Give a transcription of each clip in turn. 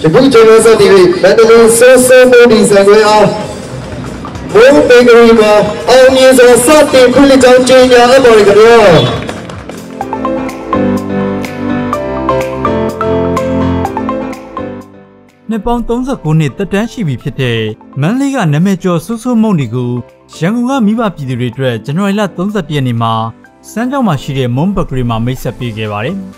အခုကျွန်တော်ဆက်ဒီမန္တလေးစိုးစိုးမိုးဒီဆိုင်ခွဲအားဘုံဘေကရီမှာအောင်မြင်စွာစတင်ဖွင့်လှစ်ကြောင်းကြေညာအပ်ပါရခင်ဗျာနှစ်ပေါင်း39နှစ်တက်တန်းရှိပြီဖြစ်တဲ့မန္တလေးကနာမည်ကျော်ဆူဆူမုံဒီကိုရန်ကုန်ကမိဘပြည်သူတွေအတွက်ဇန်နဝါရီလ30ရက်နေ့မှာစမ်းကြောင်းမှာရှိတဲ့မွန်ဘကရီမှာမိတ်ဆက်ပေးခဲ့ပါတယ်။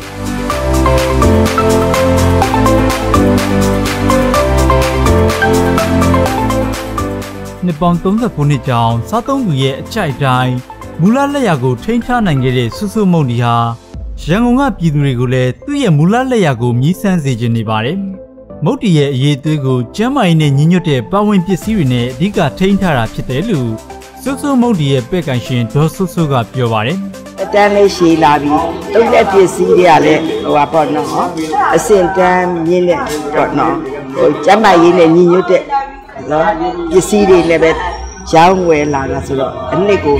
နှစ်ပေါင်း39နှစ်ကြောင်းစားသုံးသူရဲ့အကြိုက်တိုင်းမူလလက်ရာကိုထိန်းထားနိုင်ခဲ့တဲ့ဆူဆူမုံဒီဟာရန်ကုန်ကပြည်သူတွေကိုလည်းသူ့ရဲ့မူလလက်ရာကိုမြည်ဆန်းစေခြင်းနေပါတယ်။မုတ်တီရဲ့အရေးသွေးကိုကျန်းမာရေးနဲ့ညီညွတ်တဲ့ပါဝင်ပစ္စည်းတွေနဲ့အဓိကထိန်းထားတာဖြစ်တယ်လို့ဆူဆူမုတ်တီရဲ့ပဲ့ကန်ရှင်ဒေါ်ဆူဆူကပြောပါတယ်။အတန်းလေးရှည်လာပြီးတုံးတဲ့ပစ္စည်းတွေကလည်းဟိုပါပေါ့နော်။အစင်တန်းမြင့်တဲ့တော့နော်။ဟိုကျန်းမာရေးနဲ့ညီညွတ်တဲ့နော်ပစ္စည်းတွေလည်းပဲရောင်းဝယ်လာတာဆိုတော့အနည်းကို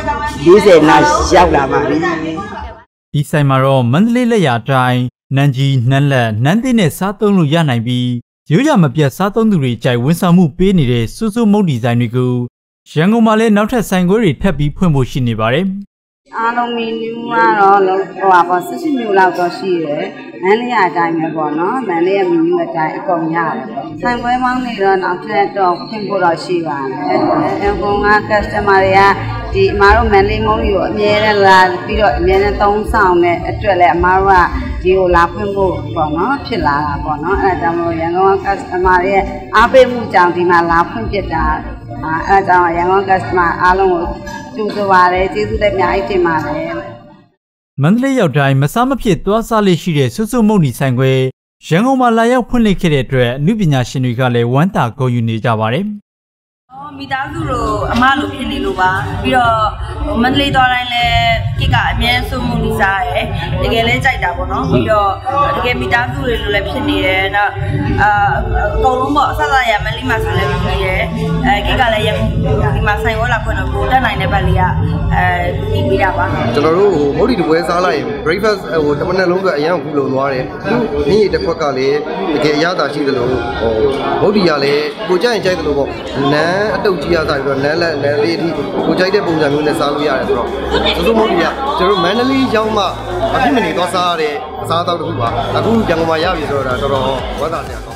40နာရောက်လာပါပြီ။ဒီဆိုင်မှာတော့မန္တလေးလက်ရာတိုင်းနန်းကြီးနှမ်းလက်နန်းသိနဲ့စားသုံးလို့ရနိုင်ပြီးရိုးရမပြတ်စားသုံးသူတွေကြိုက်ဝန်ဆောင်မှုပေးနေတဲ့ဆူဆူမုတ်ဒီဇိုင်းတွေကိုရန်ကုန်မှာလည်းနောက်ထပ်ဆိုင်ခွဲတွေထပ်ပြီးဖွင့်ဖို့ရှိနေပါတယ်။အားလုံးမီနူးကတော့ဟိုပါပေါ့18မျိုးလောက်တော့ရှိတယ်။မန္တလေးအတိုင်းပဲပေါ့နော်။မန္တလေးရဲ့မီနူးအတိုင်းအကုန်ရတယ်။ဆိုင်ခွဲပေါင်းနေတော့နောက်ထပ်တော့ဖွင့်ဖို့တော့ရှိပါတယ်။ရန်ကုန်က customer တွေကဒီအမားတို့မန္တလေးမုံကြီးကိုအမြဲတမ်းလာပြီးတော့အမြဲတမ်းသုံးဆောင်တဲ့အတွက်လည်းအမားတို့ကဒီကိုလာဖွင့်ဖို့ပေါ့နော်ဖြစ်လာတာပေါ့နော်အဲဒါကြောင့်မို့ရန်ကုန်က customer ရဲ့အားပေးမှုကြောင့်ဒီမှာလာဖွင့်ပြတာအဲဒါကြောင့်ရန်ကုန် customer အားလုံးကိုကြိုဆိုပါတယ်ကျေးဇူးလည်းအများကြီးတင်ပါတယ်မန္တလေးရောက်တိုင်းမစားမဖြစ်သွားစားလေးရှိတဲ့ဆူဆူမုံဒီဆိုင်ခွဲရန်ကုန်မှာလာရောက်ဖွင့်လှစ်ခဲ့တဲ့အတွက်အမှုပညာရှင်တွေကလည်းဝမ်းသာဂုဏ်ယူနေကြပါတယ်မိသားစုလိုအမလိုဖြစ်နေလို့ပါပြီးတော့မန္တလေးသွားတိုင်းလဲကိကအမြဲဆုံးမှုနေစားရယ်တကယ်လဲကြိုက်တာပေါ့နော်ပြီးတော့တကယ်မိသားစုတွေလိုလည်းဖြစ်နေတယ်တော့အကုန်လုံးပေါ့အဆအဆရမန္တလေးမှာဆိုလည်းဖြစ်နေတယ်ကိကလည်းဒီမှာဆိုင်ဝဲလာဖွင့်တော့ကိုတက်နိုင်တဲ့ဘက်လေးကဒီပေးတာပါကျွန်တော်တို့မုတ်တီတပွဲစားလိုက်ရင် breakfast ဟိုတမနက်လုံးကအရင်ကခုလုံသွားတယ်နင်းရတစ်ခွက်ကလည်းတကယ်အရသာရှိသလိုဟိုမုတ်တီကလည်းကိုကြိုက်ရင်ကြိုက်သလိုပေါ့နန်းအတုတ်ကြီးရစားပြီးတော့နန်းလက်နန်းလေးအထိကိုကြိုက်တဲ့ပုံစံမျိုးနဲ့စားလို့ရတယ်ဆိုတော့ဆူဆူမုတ်တီကကျွန်တော်မန္တလေးရောက်မှအဖြစ်မနေသွားစားရတဲ့အစားအသောက်တစ်ခုပါအခုရန်ကုန်မှာရပြီဆိုတော့ဒါတော်တော်ဝမ်းသာစရာ